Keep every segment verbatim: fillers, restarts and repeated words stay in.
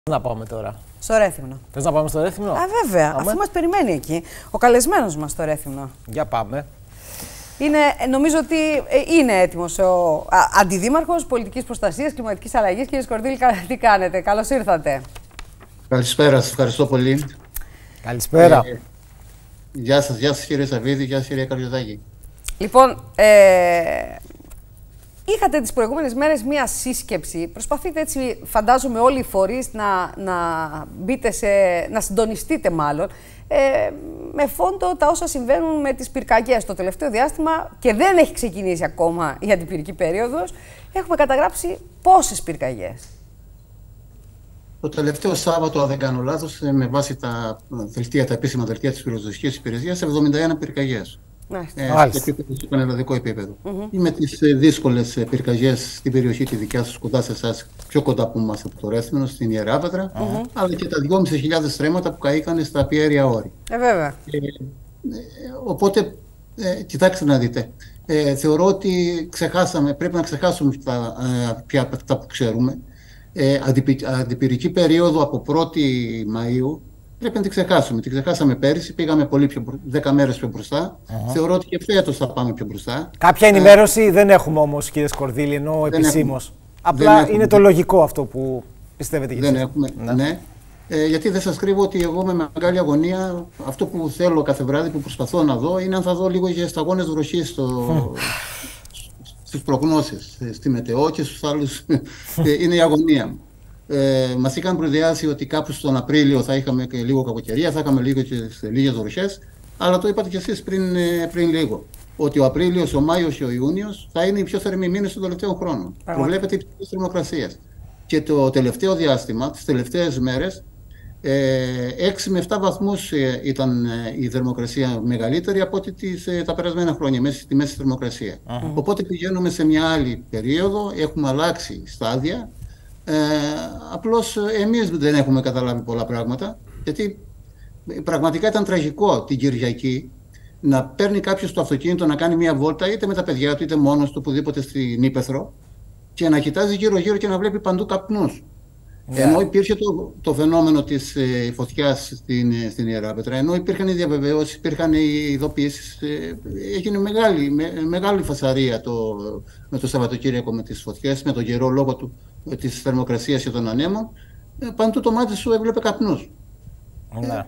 Να πάμε τώρα. Στο Ρέθυμνο. Θες να πάμε στο Ρέθυμνο? Α, βέβαια, Πάμε. αφού μας περιμένει εκεί ο καλεσμένος μας στο Ρέθυμνο. Για πάμε. Είναι, νομίζω ότι είναι έτοιμος ο Αντιδήμαρχος Πολιτικής Προστασίας, Κλιματικής Αλλαγής. Κύριε Σκορδίλη, τι κάνετε? Καλώς ήρθατε. Καλησπέρα, σας ευχαριστώ πολύ. Καλησπέρα. Ε, γεια σας, γεια σας κύριε Σαββίδη, γεια σας κύριε Καριωτάκη. Λοιπόν, ε, είχατε τις προηγούμενες μέρες μία σύσκεψη. Προσπαθείτε έτσι, φαντάζομαι όλοι οι φορείς, να, να μπείτε σε, να συντονιστείτε μάλλον, ε, με φόντο τα όσα συμβαίνουν με τις πυρκαγιές το τελευταίο διάστημα και δεν έχει ξεκινήσει ακόμα η αντιπυρική περίοδος. Έχουμε καταγράψει πόσες πυρκαγιές? Το τελευταίο Σάββατο, αν δεν κάνω λάθος, με βάση τα δελτία, τα επίσημα δελτία της πυροσβεστικής υπηρεσίας, εβδομήντα ένα πυρκαγιές. Ναι. Ε, σε πανελλαδικό επίπεδο. Mm-hmm. Με τις δύσκολες πυρκαγιές στην περιοχή τη δικιά σας, κοντά σε εσάς, πιο κοντά που είμαστε από το Ρέθυμνο, στην Ιεράβεδρα, mm-hmm. αλλά και τα δυόμισι χιλιάδες στρέμματα που καήκαν στα πιέρια όρη. Ε, βέβαια. Ε, ε, οπότε, ε, κοιτάξτε να δείτε. Ε, θεωρώ ότι ξεχάσαμε, πρέπει να ξεχάσουμε τα, ε, πια αυτά που ξέρουμε. Ε, αντιπυ, αντιπυρική περίοδο από πρώτη Μαΐου πρέπει να την ξεχάσουμε. Την ξεχάσαμε πέρυσι, πήγαμε πολύ πιο, δέκα μέρες πιο μπροστά. Uh-huh. Θεωρώ ότι και φέτος θα πάμε πιο μπροστά. Κάποια ενημέρωση ε, δεν έχουμε όμως, κύριε Σκορδίλη, ενώ επισήμως. Απλά είναι έχουμε. Το λογικό αυτό που πιστεύετε κι εσείς. Δεν έχουμε, ναι. ναι. Ε, γιατί δεν σας κρύβω ότι εγώ με μεγάλη αγωνία αυτό που θέλω κάθε βράδυ, που προσπαθώ να δω, είναι αν θα δω λίγο για σταγόνες βροχής στο... στις προγνώσεις, στη Μετεό και στους άλλους. Είναι η αγωνία μου. Ε, μας είχαν προειδεάσει ότι κάπου στον Απρίλιο θα είχαμε και λίγο κακοκαιρία, θα είχαμε λίγο και λίγες βροχές, αλλά το είπατε κι εσείς πριν, πριν λίγο, ότι ο Απρίλιος, ο Μάιος και ο Ιούνιος θα είναι οι πιο θερμοί μήνες των τελευταίων χρόνων. Προβλέπεται υψηλής θερμοκρασίας. Και το τελευταίο διάστημα, τις τελευταίες μέρες, ε, έξι με επτά βαθμούς ήταν η θερμοκρασία μεγαλύτερη από ό,τι τις, τα περασμένα χρόνια, μέσα στη μέση θερμοκρασία. Uh-huh. Οπότε πηγαίνουμε σε μια άλλη περίοδο, έχουμε αλλάξει στάδια. Ε, απλώς εμείς δεν έχουμε καταλάβει πολλά πράγματα, γιατί πραγματικά ήταν τραγικό την Κυριακή να παίρνει κάποιος το αυτοκίνητο να κάνει μια βόλτα είτε με τα παιδιά του είτε μόνος του οπουδήποτε στην Ύπαιθρο και να κοιτάζει γύρω γύρω και να βλέπει παντού καπνούς. Yeah. Ενώ υπήρχε το, το φαινόμενο της ε, φωτιάς στην, ε, στην Ιεράπετρα, ενώ υπήρχαν οι διαβεβαιώσεις, υπήρχαν οι ειδοποιήσεις, ε, έγινε μεγάλη, με, μεγάλη φασαρία το, με το Σαββατοκύριακο με τις φωτιές, με τον καιρό λόγω του, ε, της θερμοκρασίας και των ανέμων, ε, παντού το μάτι σου έβλεπε καπνούς. Yeah. Ε,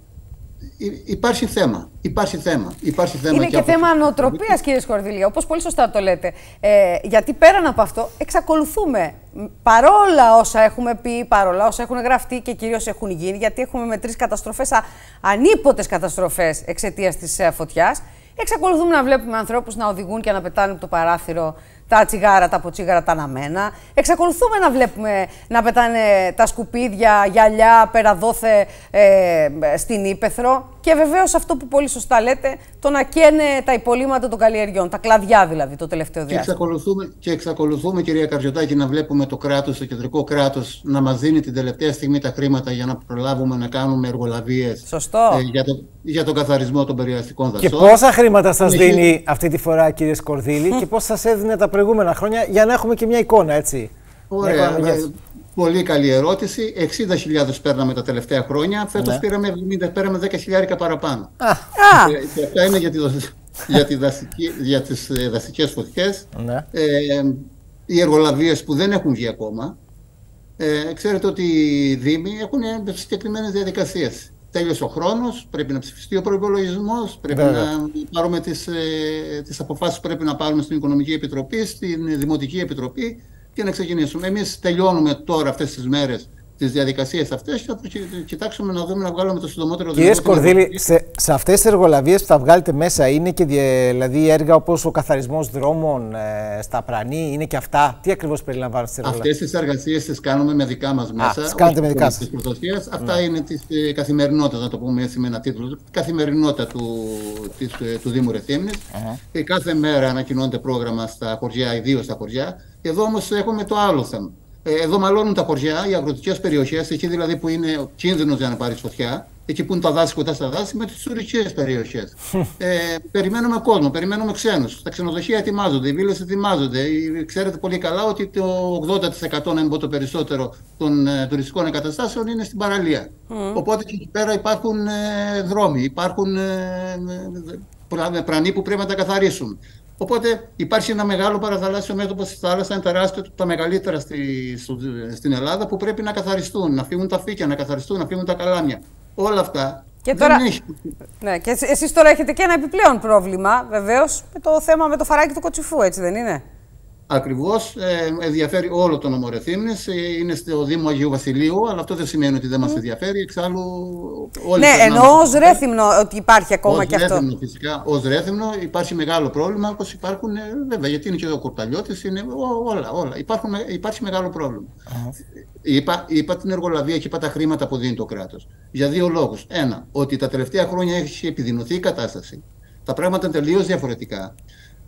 Υπάρχει θέμα. Υπάρχει θέμα. Υπάρχει θέμα. Είναι και, και θέμα νοοτροπίας, κύριε Σκορδίλη, όπως πολύ σωστά το λέτε. Ε, γιατί πέραν από αυτό, εξακολουθούμε παρόλα όσα έχουμε πει, παρόλα όσα έχουν γραφτεί και κυρίως έχουν γίνει, γιατί έχουμε μετρήσει καταστροφές, ανίποτες καταστροφές εξαιτίας της φωτιάς, εξακολουθούμε να βλέπουμε ανθρώπους να οδηγούν και να πετάνε από το παράθυρο τα τσιγάρα, τα ποτσίγαρα, τα αναμένα. Εξακολουθούμε να βλέπουμε να πετάνε τα σκουπίδια, γυαλιά, πέρα δόθε ε, στην Ύπαιθρο. Και βεβαίως αυτό που πολύ σωστά λέτε, το να καίνε τα υπολείμματα των καλλιεργειών, τα κλαδιά δηλαδή, το τελευταίο διάστημα. Και εξακολουθούμε, και εξακολουθούμε, κυρία Καριωτάκη, να βλέπουμε το κράτος, το κεντρικό κράτος, να μας δίνει την τελευταία στιγμή τα χρήματα για να προλάβουμε να κάνουμε εργολαβίες. Σωστό. Ε, για, το, για τον καθαρισμό των περιαστικών δασών. Και πόσα χρήματα σας Έχει... δίνει αυτή τη φορά, κύριε Σκορδίλη, και πώς σας έδινε τα προηγούμενα χρόνια, για να έχουμε και μια εικόνα, έτσι. Ωραία. Πολύ καλή ερώτηση. εξήντα χιλιάδες παίρναμε τα τελευταία χρόνια. Φέτος ναι. πήραμε, πήραμε δέκα χιλιάδες παραπάνω. Α. Και αυτά είναι για, τη, για, τη δασική, για τις δασικές φωτιές. Ναι. Ε, οι εργολαβίες που δεν έχουν βγει ακόμα. Ε, ξέρετε ότι οι Δήμοι έχουν συγκεκριμένες διαδικασίες. Τέλειωσε ο χρόνος, πρέπει να ψηφιστεί ο προϋπολογισμός, πρέπει Βέβαια. να πάρουμε τις, ε, τις αποφάσεις που πρέπει να πάρουμε στην Οικονομική Επιτροπή, στην Δημοτική Επιτροπή και να ξεκινήσουμε. Εμείς τελειώνουμε τώρα αυτές τις μέρες τις διαδικασίες αυτές και θα κοιτάξουμε να δούμε να βγάλουμε το συντομότερο δυνατό. Κύριε Σκορδίλη, σε, σε αυτές τις εργολαβίες που θα βγάλετε μέσα είναι και δηλαδή έργα όπως ο καθαρισμός δρόμων ε, στα Πρανή, είναι και αυτά? Τι ακριβώς περιλαμβάνουν στις εργολαβίες? Αυτές τις εργασίες τις κάνουμε με δικά μας μέσα. Α, τις κάνετε με δικά σας. Αυτά mm. είναι της ε, καθημερινότητας, να το πούμε έτσι με ένα τίτλο. Καθημερινότητα του, της, ε, του Δήμου Ρεθύμνης. Uh-huh. Και κάθε μέρα ανακοινώνεται πρόγραμμα στα χωριά, ιδίως στα χωριά. Εδώ όμως έχουμε το άλλο θέμα. Εδώ μαλώνουν τα χωριά, οι αγροτικές περιοχές, εκεί δηλαδή που είναι κίνδυνος για να πάρει φωτιά, εκεί που είναι τα δάση κοντά στα δάση, με τις τουριστικές περιοχές. ε, περιμένουμε κόσμο, περιμένουμε ξένους. Τα ξενοδοχεία ετοιμάζονται, οι βίλες ετοιμάζονται. Ξέρετε πολύ καλά ότι το ογδόντα τοις εκατό, να μην πω το περισσότερο, των ε, τουριστικών εγκαταστάσεων είναι στην παραλία. Mm. Οπότε και εκεί πέρα υπάρχουν ε, δρόμοι, υπάρχουν ε, πρανοί που πρέπει να τα καθαρίσουν. Οπότε υπάρχει ένα μεγάλο παραθαλάσσιο μέτωπο στη θάλασσα, είναι τεράστιο, τα μεγαλύτερα στη, στο, στην Ελλάδα, που πρέπει να καθαριστούν, να φύγουν τα φύκια, να καθαριστούν, να φύγουν τα καλάμια. Όλα αυτά. Και, τώρα, έχει... ναι, και εσείς τώρα έχετε και ένα επιπλέον πρόβλημα, βεβαίως, με το θέμα με το φαράκι του Κοτσιφού, έτσι δεν είναι? Ακριβώς, ε, ενδιαφέρει όλο το νομό Ρεθύμνης, ε, είναι στο Δήμο Αγίου Βασιλείου, αλλά αυτό δεν σημαίνει ότι δεν μας ενδιαφέρει, εξάλλου όλοι... Ναι, εννοώ ως Ρέθυμνο ότι υπάρχει ακόμα ως και αυτό. Ρέθυμνο, φυσικά, ως Ρέθυμνο υπάρχει μεγάλο πρόβλημα, όπως υπάρχουν, ε, βέβαια, γιατί είναι και ο Κορταλιώτης, είναι ό, όλα, όλα. Υπάρχουν, υπάρχει μεγάλο πρόβλημα. Uh-huh. Είπα, είπα την εργολαβία και είπα τα χρήματα που δίνει το κράτος. Για δύο λόγους. Ένα, ότι τα τελευταία χρόνια έχει επιδεινωθεί η κατάσταση. Τα πράγματα είναι τελείως διαφορετικά.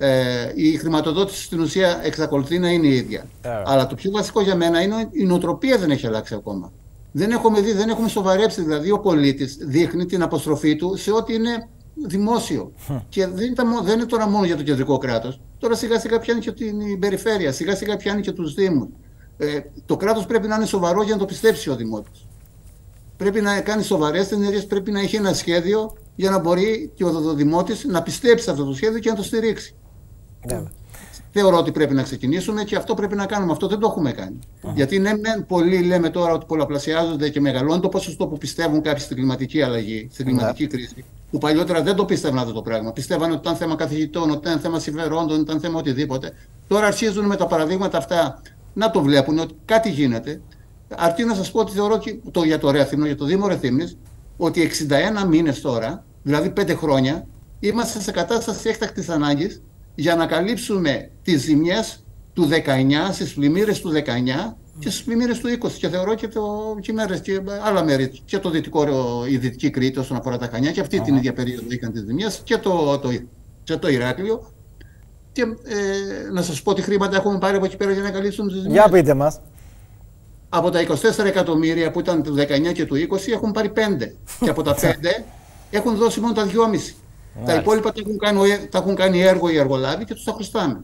Ε, η χρηματοδότηση στην ουσία εξακολουθεί να είναι η ίδια. Yeah. Αλλά το πιο βασικό για μένα είναι ότι η νοοτροπία δεν έχει αλλάξει ακόμα. Δεν έχουμε δει, δεν έχουμε σοβαρέψει. Δηλαδή, ο πολίτης δείχνει την αποστροφή του σε ό,τι είναι δημόσιο. Mm. Και δεν, ήταν, δεν είναι τώρα μόνο για το κεντρικό κράτος. Τώρα σιγά σιγά πιάνει και την περιφέρεια, σιγά σιγά πιάνει και τους δήμους. Ε, το κράτος πρέπει να είναι σοβαρό για να το πιστέψει ο δημότης. Πρέπει να κάνει σοβαρές ενέργειες, πρέπει να έχει ένα σχέδιο για να μπορεί και ο δημότης να πιστέψει σε αυτό το σχέδιο και να το στηρίξει. Yeah. Θεωρώ ότι πρέπει να ξεκινήσουμε και αυτό πρέπει να κάνουμε. Αυτό δεν το έχουμε κάνει. Uh-huh. Γιατί ναι, ναι, πολλοί λέμε τώρα ότι πολλαπλασιάζονται και μεγαλώνει το ποσοστό που πιστεύουν κάποιοι στην κλιματική αλλαγή, στην κλιματική yeah. κρίση. Που παλιότερα δεν το πίστευαν αυτό το πράγμα. Πιστεύαν ότι ήταν θέμα καθηγητών, ότι ήταν θέμα συμφερόντων, ήταν θέμα οτιδήποτε. Τώρα αρχίζουν με τα παραδείγματα αυτά να το βλέπουν ότι κάτι γίνεται. Αρκεί να σας πω ότι θεωρώ και το, για το Ρέθυμνο, για το Δήμο Ρεθύμνης, ότι εξήντα ένα μήνες τώρα, δηλαδή πέντε χρόνια, είμαστε σε κατάσταση έκτακτης ανάγκης για να καλύψουμε τις ζημιές του δεκαεννιά, στις πλημμύρες του δεκαεννιά και στις πλημμύρες του είκοσι. Και θεωρώ και, το, και, μέρες, και άλλα μέρη, και το δυτικό, η Δυτική Κρήτη όσον αφορά τα Χανιά, και αυτή uh-huh. την ίδια περίοδο είχαν τις ζημιές, και το, το, και το Ηράκλειο. Και ε, να σας πω τι χρήματα έχουμε πάρει από εκεί πέρα για να καλύψουμε τις ζημιές. Για πείτε μας. Από τα είκοσι τέσσερα εκατομμύρια που ήταν του δεκαεννιά και του είκοσι έχουν πάρει πέντε. Και από τα πέντε έχουν δώσει μόνο τα δυόμισι. Τα υπόλοιπα τα έχουν, κάνει, τα έχουν κάνει έργο οι εργολάβοι και τους τα χρωστάμε.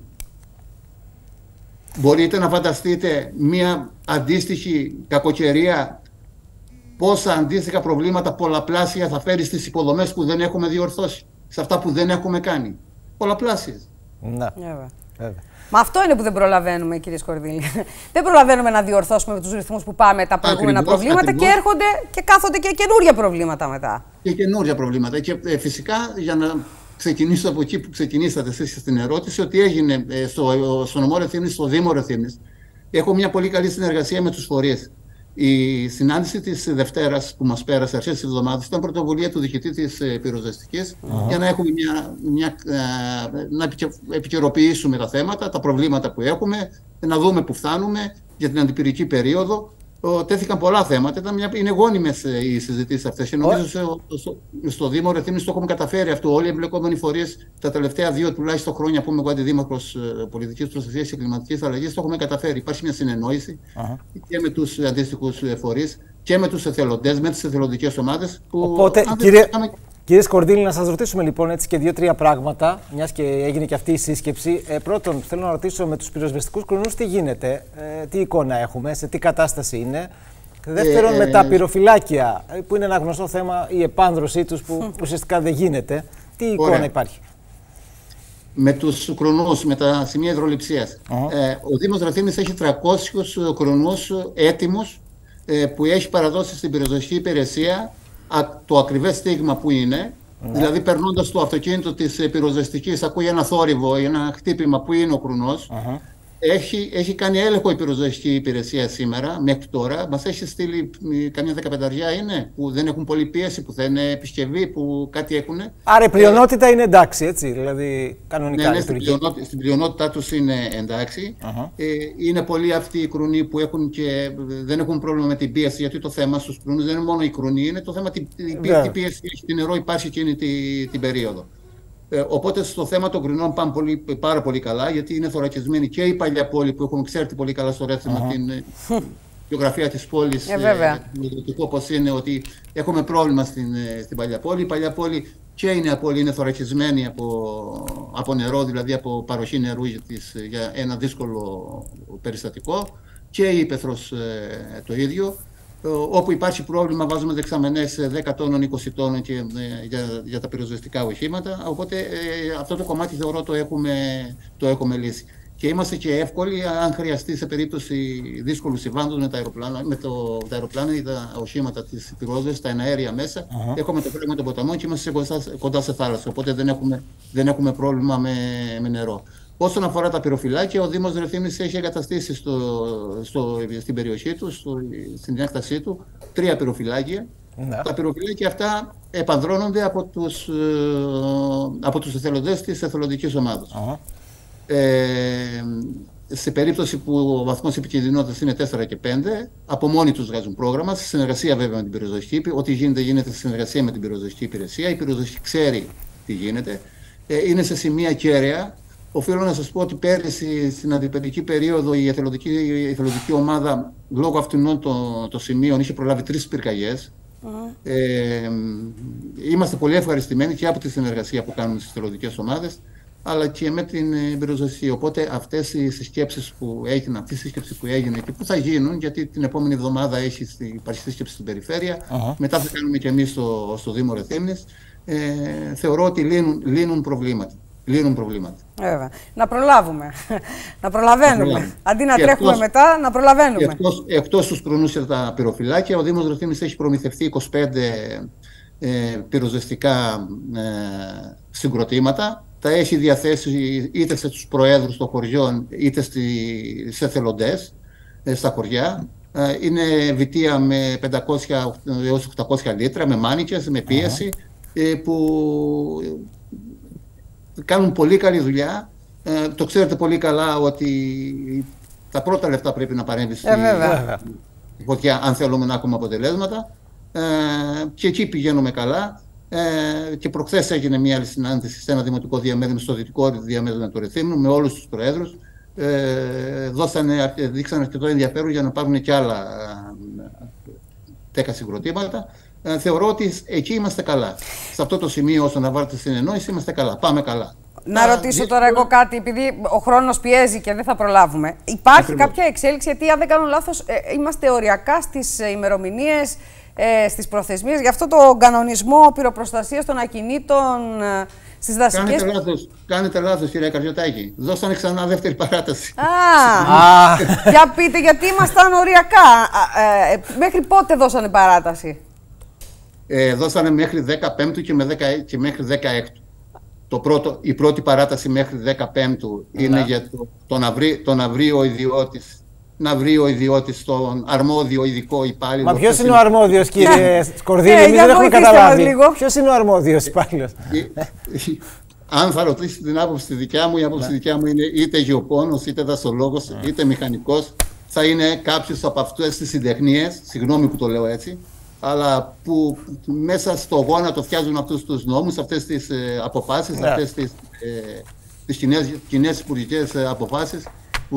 Μπορείτε να φανταστείτε μια αντίστοιχη κακοκαιρία, πόσα αντίστοιχα προβλήματα πολλαπλάσια θα φέρει στις υποδομές που δεν έχουμε διορθώσει, σε αυτά που δεν έχουμε κάνει. Πολλαπλάσιες. Ναι. Yeah. Μα αυτό είναι που δεν προλαβαίνουμε, κύριε Σκορδίλη. Δεν προλαβαίνουμε να διορθώσουμε με τους ρυθμούς που πάμε τα προηγούμενα ακριβώς, προβλήματα ακριβώς. Και έρχονται και κάθονται και καινούργια προβλήματα μετά. Και καινούργια προβλήματα. Και ε, φυσικά, για να ξεκινήσω από εκεί που ξεκινήσατε εσείς στην ερώτηση, ότι έγινε ε, στο, στο νομό Ρεθύμνης, στο Δήμο Ρεθύμνης, έχω μια πολύ καλή συνεργασία με τους φορείς. Η συνάντηση της Δευτέρας που μας πέρασε αρχές της εβδομάδας ήταν πρωτοβουλία του διοικητή της πυροσβεστικής uh-huh. για να έχουμε μια, μια, να επικαιροποιήσουμε τα θέματα, τα προβλήματα που έχουμε, να δούμε που φτάνουμε για την αντιπυρική περίοδο. Τέθηκαν πολλά θέματα, ήταν μια, είναι γόνιμες οι συζητήσεις αυτές και νομίζω στο, στο, στο Δήμο Ρεθύμνης το έχουμε καταφέρει αυτό. Όλοι οι εμπλεκόμενοι φορείς τα τελευταία δύο τουλάχιστον χρόνια που είμαι εγώ αντιδήμαρχος πολιτικής προστασίας και κλιματικής αλλαγής το έχουμε καταφέρει. Υπάρχει μια συνεννόηση uh-huh. και με τους αντίστοιχους φορείς και με τους εθελοντές, με τις εθελοντικές ομάδες. Που, Οπότε, κύριε, κάμε... κύριε Σκορδίλη, να σας ρωτήσουμε λοιπόν έτσι και δύο-τρία πράγματα, μιας και έγινε και αυτή η σύσκεψη. Ε, πρώτον, θέλω να ρωτήσω με τους πυροσβεστικούς κρονούς τι γίνεται, ε, τι εικόνα έχουμε, σε τι κατάσταση είναι. Δεύτερον, ε, με τα πυροφυλάκια, που είναι ένα γνωστό θέμα, η επάνδρωσή τους που mm. ουσιαστικά δεν γίνεται. Τι εικόνα Ωραία. υπάρχει. Με τους κρονούς, με τα σημεία υδρολειψίας. Uh-huh. Ε, ο Δήμος Ρεθύμνης έχει τριακόσιους κρονούς έτοιμους ε, που έχει παραδώσει στην πυροσβεστική υπηρεσία το ακριβές στίγμα που είναι. Ναι. Δηλαδή, περνώντας το αυτοκίνητο της πυροσβεστικής, ακούει ένα θόρυβο ή ένα χτύπημα που είναι ο κρουνός. Uh-huh. Έχει, έχει κάνει έλεγχο η πυροσβεστική υπηρεσία σήμερα, μέχρι τώρα. Μας έχει στείλει καμιά δεκαπενταριά είναι, που δεν έχουν πολλή πίεση, που θα είναι επισκευή, που κάτι έχουν. Άρα η πλειονότητα ε, είναι εντάξει, έτσι, δηλαδή κανονικά. Ναι, ναι, στην, πλειονότητα, στην πλειονότητά τους είναι εντάξει. Uh-huh. Ε, είναι πολλοί αυτοί οι κρουνοί που έχουν και δεν έχουν πρόβλημα με την πίεση, γιατί το θέμα στους κρουνούς δεν είναι μόνο η κρουνή, είναι το θέμα την, την, την πίεση, το νερό υπάρχει εκείνη την, την περίοδο. Ε, οπότε στο θέμα των Κρινών πάμε πολύ, πάρα πολύ καλά, γιατί είναι θωρακισμένη και η παλιά πόλη που έχουμε ξέρει πολύ καλά στο Ρέθιμα, uh-huh. την γεωγραφία της πόλης, ε, βέβαια. ε, όπως είναι ότι έχουμε πρόβλημα στην, στην παλιά πόλη. Η παλιά πόλη και η νέα πόλη είναι θωρακισμένη από, από νερό, δηλαδή από παροχή νερού της, για ένα δύσκολο περιστατικό, και η Ήπεθρος ε, το ίδιο. Όπου υπάρχει πρόβλημα βάζουμε δεξαμενές δέκα τόνων, είκοσι τόνων και, ε, για, για τα πυροσβεστικά οχήματα. Οπότε ε, αυτό το κομμάτι θεωρώ το έχουμε, το έχουμε λύσει. Και είμαστε και εύκολοι αν χρειαστεί σε περίπτωση δύσκολου συμβάντων με τα αεροπλάνα, με το, τα αεροπλάνα ή τα οχήματα της πυρόσβεσης, τα εναέρια μέσα. Uh-huh. Έχουμε το πρόβλημα των ποταμών και είμαστε κοντά, κοντά σε θάλασσα. Οπότε δεν έχουμε, δεν έχουμε πρόβλημα με, με νερό. Όσον αφορά τα πυροφυλάκια, ο Δήμος Ρεθύμνης έχει εγκαταστήσει στο, στο, στην περιοχή του, στο, στην έκτασή του, τρία πυροφυλάκια. Ναι. Τα πυροφυλάκια αυτά επανδρώνονται από τους, από τους εθελοντές της εθελοντικής ομάδας. Uh-huh. Ε, σε περίπτωση που ο βαθμός επικινδυνότητας είναι τέσσερα και πέντε, από μόνοι τους βγάζουν πρόγραμμα, σε συνεργασία βέβαια με την πυροσβεστική. Ό,τι γίνεται, γίνεται σε συνεργασία με την πυροσβεστική υπηρεσία. Η πυροσβεστική ξέρει τι γίνεται. Ε, είναι σε σημεία κέραια. Οφείλω να σας πω ότι πέρυσι στην αντιπεντική περίοδο η εθελοντική, η εθελοντική ομάδα λόγω αυτών των το σημείων είχε προλάβει τρεις πυρκαγιές. Mm. Ε, είμαστε πολύ ευχαριστημένοι και από τη συνεργασία που κάνουμε στις εθελοντικές ομάδες, αλλά και με την πυροσβεστική. Οπότε αυτές οι συσκέψεις που έγιναν, αυτή η σύσκεψη που έγινε και που θα γίνουν, γιατί την επόμενη εβδομάδα έχει υπάρχει σύσκεψη στην περιφέρεια, uh-huh. μετά θα κάνουμε και εμείς στο, στο Δήμο Ρεθύμνης, ε, θεωρώ ότι λύνουν, λύνουν προβλήματα. Λύνουν προβλήματα. Βέβαια. Να προλάβουμε. Να προλαβαίνουμε. Να Αντί να και τρέχουμε εκτός, μετά, να προλαβαίνουμε. Εκτός, εκτός τους κρονούς και τα πυροφυλάκια, ο Δήμος Ρεθύμνης έχει προμηθευτεί είκοσι πέντε ε, πυροσβεστικά ε, συγκροτήματα. Τα έχει διαθέσει είτε στους προέδρους των χωριών, είτε στις εθελοντές ε, στα χωριά. Ε, είναι βιτία με πεντακόσια έως οκτακόσια λίτρα, με μάνικες, με πίεση, ε, που κάνουν πολύ καλή δουλειά. Ε, το ξέρετε πολύ καλά ότι τα πρώτα λεφτά πρέπει να παρέμβει στη ε, φωτιά, αν θέλουμε να έχουμε αποτελέσματα. Ε, και εκεί πηγαίνουμε καλά. Ε, και προχθές έγινε μια άλλη συνάντηση σε ένα δημοτικό διαμέρισμα, στο δυτικό διαμέρισμα του Ρεθύμνου, με όλους τους προέδρους. Ε, δώσανε, δείξαν αρκετό ενδιαφέρον για να πάρουν και άλλα δέκα συγκροτήματα. Ε, θεωρώ ότι εκεί είμαστε καλά. Σε αυτό το σημείο, όσο να βάλετε συνεννόηση, είμαστε καλά. Πάμε καλά. Να Α, ρωτήσω δι... τώρα εγώ κάτι, επειδή ο χρόνος πιέζει και δεν θα προλάβουμε. Υπάρχει Ακριβώς. κάποια εξέλιξη, γιατί αν δεν κάνω λάθος, ε, είμαστε οριακά στις ημερομηνίες, ε, στις προθεσμίες, για αυτό το κανονισμό πυροπροστασίας των ακινήτων ε, στις δασικές... Κάνετε λάθος, κάνετε λάθος κυρία Καρδιωτάκη. Δώσανε ξανά δεύτερη παράταση. Α, για πείτε, γιατί ήμασταν οριακά. Ε, ε, μέχρι πότε δώσανε παράταση? Ε, δώσανε μέχρι δέκα πέμπτου και, με δέκα, και μέχρι δέκα έκτου. Το πρώτο, η πρώτη παράταση μέχρι δέκα πέμπτου είναι yeah. για το, το, να βρει, το να βρει ο ιδιώτης να βρει ο ιδιώτης τον αρμόδιο ειδικό υπάλληλο. Μα ποιος είναι ο αρμόδιος, κύριε Σκορδίλη? Εμείς δεν έχουμε καταλάβει. Ποιος είναι ο αρμόδιος υπάλληλος? Αν θα ρωτήσει την άποψη τη δικιά μου, η άποψη τη δικιά μου είναι είτε γεωπόνος, είτε δασολόγος, είτε μηχανικός. Θα είναι κάποιος από αυτές τις συντεχνίες, συγγνώμη που το λέω έτσι, αλλά που μέσα στο γόνατο φτιάζουν αυτούς τους νόμους, αυτές τις ε, αποφάσεις, yeah. αυτές τις, ε, τις κοινές, κοινές υπουργικές ε, αποφάσεις που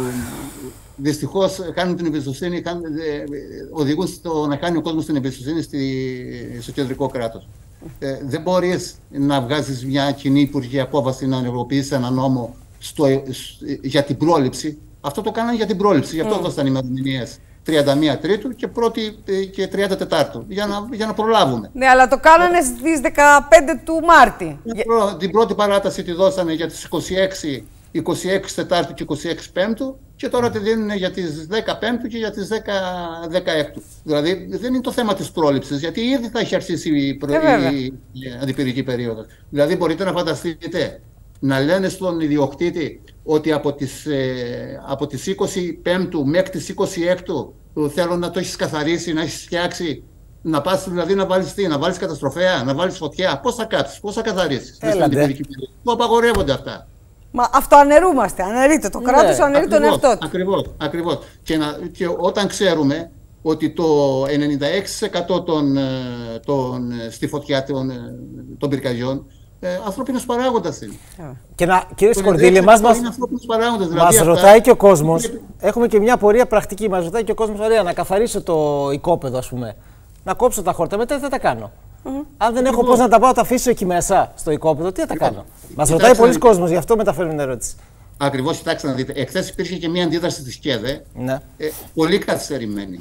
δυστυχώς κάνουν την εμπιστοσύνη, κάνουν, ε, οδηγούν στο να κάνει ο κόσμος την εμπιστοσύνη στη, στο κεντρικό κράτος. Ε, δεν μπορείς να βγάζεις μια κοινή υπουργική απόφαση να ενεργοποιήσεις ένα νόμο στο, για την πρόληψη. Αυτό το κάνανε για την πρόληψη, γι' αυτό mm. δώσαν ημερομηνίες τριάντα μία Τρίτου και πρώτη και τριάντα Τετάρτου, για να, για να προλάβουμε. Ναι, αλλά το κάνανε στις δεκαπέντε του Μάρτη. Την πρώτη παράταση τη δώσανε για τις είκοσι έξι, είκοσι έξι Τετάρτου και είκοσι έξι Πέμπτου και τώρα τη δίνουν για τις δέκα Πέμπτου και για τις δέκα Έκτου. Δηλαδή δεν είναι το θέμα της πρόληψης, γιατί ήδη θα έχει αρχίσει η, προ... ε, η... η αντιπυρική περίοδος. Δηλαδή μπορείτε να φανταστείτε να λένε στον ιδιοκτήτη ότι από τις, ε, από τις είκοσι Πέμπτου μέχρι τις είκοσι Έκτου θέλω να το έχεις καθαρίσει, να έχεις φτιάξει, να πας δηλαδή να βάλεις τι, να βάλεις καταστροφέα, να βάλεις φωτιά. Πώς θα κάτσεις, πώς θα καθαρίσεις? Που απαγορεύονται αυτά. Μα αυτό αναιρούμαστε, αναιρείται. Το ναι, κράτος αναιρεί τον εαυτό του. Ακριβώς, ακριβώς. Και, να, και όταν ξέρουμε ότι το ενενήντα έξι τοις εκατό των, των, στη φωτιά των, των πυρκαγιών Ε, ανθρώπινος παράγοντας είναι. Και να, κύριε Σκορδίλη, εμάς μας, δηλαδή μας αυτά... ρωτάει και ο κόσμος, έχουμε και μια πορεία πρακτική, μας ρωτάει και ο κόσμος, ωραία, να καθαρίσω το οικόπεδο, ας πούμε, να κόψω τα χόρτα, μετά τι θα τα κάνω. Mm-hmm. Αν δεν έχω πώς να τα πάω, τα αφήσω εκεί μέσα στο οικόπεδο, τι θα τα κάνω. Μας ρωτάει πολλοί κόσμος, γι' αυτό μεταφέρουμε την ερώτηση. Ακριβώς, κοιτάξτε να δείτε. Εχθές υπήρχε και μια αντίδραση της ΚΕΔΕ, ναι. ε, πολύ καθυστερημένη.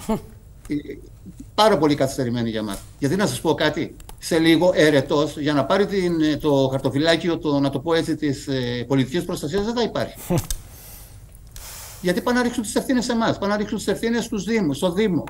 Πάρα πολύ καθυστερημένη για μας. Γιατί να σας πω κάτι, σε λίγο ερετός, για να πάρει την, το χαρτοφυλάκιο, το, να το πω έτσι, της ε, πολιτικής προστασίας δεν θα υπάρχει. Γιατί πάνε να ρίξουν τις ευθύνες σε εμάς, πάνε να ρίξουν τις ευθύνες στους Δήμους, στο Δήμο.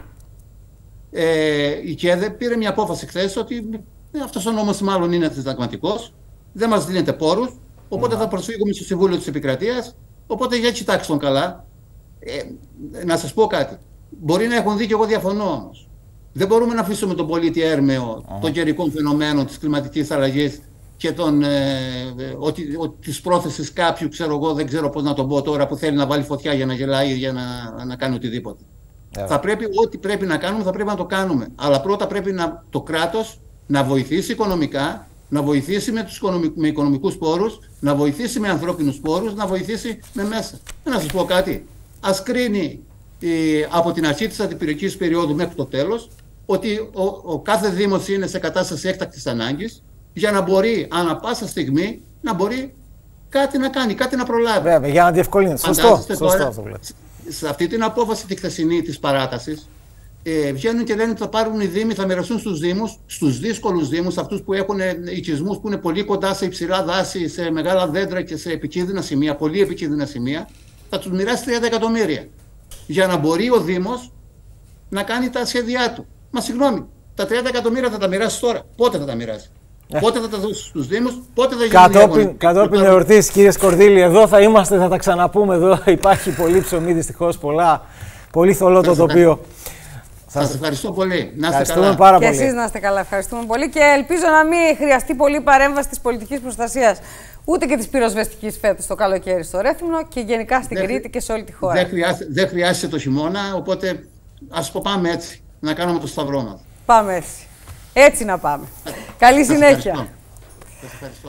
Ε, η ΚΕΔΕ πήρε μια απόφαση χθες ότι ε, αυτός ο νόμος μάλλον είναι αντισυνταγματικός, δεν μας δίνεται πόρους, οπότε mm. θα προσφύγουμε στο Συμβούλιο της Επικρατείας, οπότε για κοιτάξτε τον καλά. Ε, να σας πω κάτι. Μπορεί να έχουν δει και εγώ διαφωνώ όμως. Δεν μπορούμε να αφήσουμε τον πολίτη έρμεο mm. των καιρικών φαινομένων, της κλιματικής αλλαγής και των, ε, ότι, ότι, της πρόθεσης κάποιου, ξέρω εγώ, δεν ξέρω πώς να τον πω τώρα, που θέλει να βάλει φωτιά για να γελάει ή για να, να κάνει οτιδήποτε. Yeah. Θα πρέπει, ό,τι πρέπει να κάνουμε, θα πρέπει να το κάνουμε. Αλλά πρώτα πρέπει να, το κράτος να βοηθήσει οικονομικά, να βοηθήσει με, τους οικονομικ, με οικονομικούς πόρους, να βοηθήσει με ανθρώπινους πόρους, να βοηθήσει με μέσα. Να σας πω κάτι. Ας κρίνει από την αρχή της αντιπυρικής περίοδου μέχρι το τέλος ότι ο, ο κάθε Δήμος είναι σε κατάσταση έκτακτης ανάγκης για να μπορεί ανά πάσα στιγμή να μπορεί κάτι να κάνει, κάτι να προλάβει. Βέβαια, για να διευκολύνει. Σωστό, σωστό αυτό. Σε αυτή την απόφαση τη χθεσινή της παράτασης ε, βγαίνουν και λένε ότι θα πάρουν οι Δήμοι, θα μοιραστούν στους Δήμους, στους δύσκολους Δήμους, αυτούς που έχουν οικισμούς που είναι πολύ κοντά σε υψηλά δάση, σε μεγάλα δέντρα και σε επικίνδυνα σημεία, πολύ επικίνδυνα σημεία, θα τους μοιράσει τριάντα εκατομμύρια. Για να μπορεί ο Δήμος να κάνει τα σχέδιά του. Μα συγγνώμη, τα τριάντα εκατομμύρια θα τα μοιράσει τώρα. Πότε θα τα μοιράσει. Ε. Πότε θα τα δώσει στους Δήμους, πότε θα γίνει. Κατόπιν, κατόπιν εορτής, κύριε Σκορδίλη, εδώ θα είμαστε, θα τα ξαναπούμε. Εδώ υπάρχει πολύ ψωμί, δυστυχώς, πολλά. Πολύ θολό το τοπίο. Σας ευχαριστώ πολύ. Να είστε καλά. Πάρα και πολύ. εσείς να είστε καλά. Ευχαριστούμε πολύ και ελπίζω να μην χρειαστεί πολύ παρέμβαση της πολιτικής προστασίας ούτε και της πυροσβεστικής φέτος το καλοκαίρι στο Ρέθυμνο και γενικά στην δεν, Κρήτη και σε όλη τη χώρα. Δεν χρειάζεται, δεν χρειάζεται το χειμώνα, οπότε ας το πάμε έτσι. Να κάνουμε το σταυρό μας. Πάμε έτσι. Έτσι να πάμε. Καλή συνέχεια. Σας ευχαριστώ.